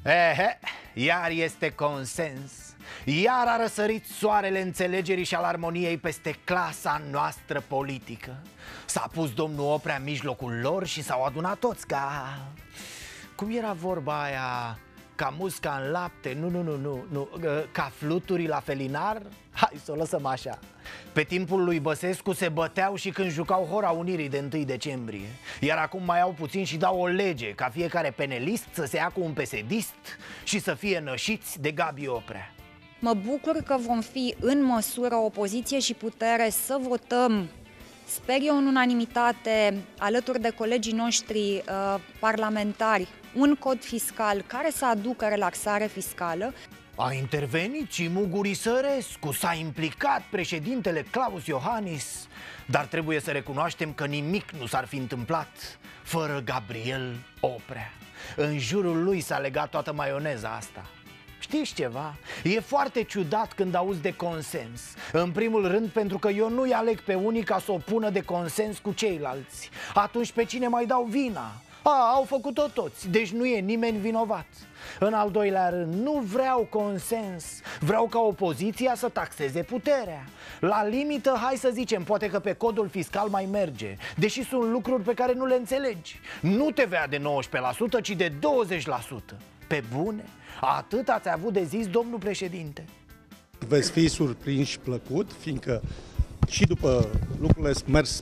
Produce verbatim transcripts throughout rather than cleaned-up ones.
Ehe, iar este consens. Iar a răsărit soarele înțelegerii și al armoniei peste clasa noastră politică. S-a pus domnul Oprea în mijlocul lor și s-au adunat toți ca... Cum era vorba aia? Ca musca în lapte, nu, nu, nu, nu, nu, ca fluturi la felinar? Hai să o lăsăm așa. Pe timpul lui Băsescu se băteau și când jucau Hora Unirii de întâi decembrie. Iar acum mai au puțin și dau o lege ca fiecare penelist să se ia cu un pesedist și să fie nășiți de Gabi Oprea. Mă bucur că vom fi în măsură, opoziție și putere, să votăm, sper eu, în unanimitate, alături de colegii noștri uh, parlamentari, un cod fiscal care să aducă relaxare fiscală. A intervenit și Muguri Sărescu, s-a implicat președintele Claus Iohannis. Dar trebuie să recunoaștem că nimic nu s-ar fi întâmplat fără Gabriel Oprea. În jurul lui s-a legat toată maioneza asta. Știți ceva? E foarte ciudat când auzi de consens. În primul rând pentru că eu nu-i aleg pe unii ca să o pună de consens cu ceilalți. Atunci pe cine mai dau vina? A, au făcut-o toți, deci nu e nimeni vinovat. În al doilea rând, nu vreau consens. Vreau ca opoziția să taxeze puterea. La limită, hai să zicem, poate că pe codul fiscal mai merge, deși sunt lucruri pe care nu le înțelegi. Nu T V A de nouăsprezece la sută, ci de douăzeci la sută. Pe bune? Atât ați avut de zis, domnul președinte? Veți fi surprinși plăcut, fiindcă și după lucrurile mers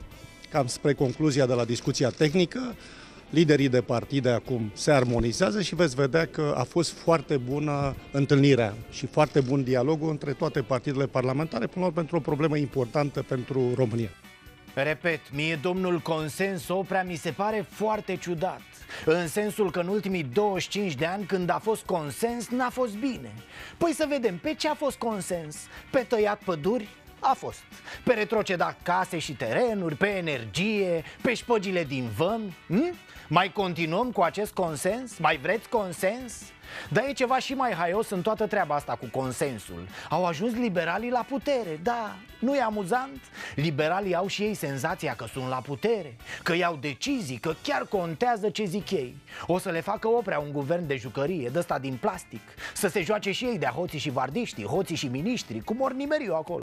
cam spre concluzia de la discuția tehnică, liderii de partide acum se armonizează și veți vedea că a fost foarte bună întâlnirea și foarte bun dialogul între toate partidele parlamentare, până la urmă pentru o problemă importantă pentru România. Repet, mie domnul consens Oprea mi se pare foarte ciudat. În sensul că în ultimii douăzeci și cinci de ani, când a fost consens, n-a fost bine. Păi să vedem, pe ce a fost consens? Pe tăiat păduri? A fost. Pe retrocedat case și terenuri, pe energie, pe șpăgile din vămi. hm? Mai continuăm cu acest consens? Mai vreți consens? Dar e ceva și mai haios în toată treaba asta cu consensul. Au ajuns liberalii la putere, da, nu e amuzant? Liberalii au și ei senzația că sunt la putere, că iau decizii, că chiar contează ce zic ei. O să le facă Oprea un guvern de jucărie, de ăsta din plastic, să se joace și ei de-a hoții și vardiștii, hoții și miniștri, cum ori nimeri eu acolo.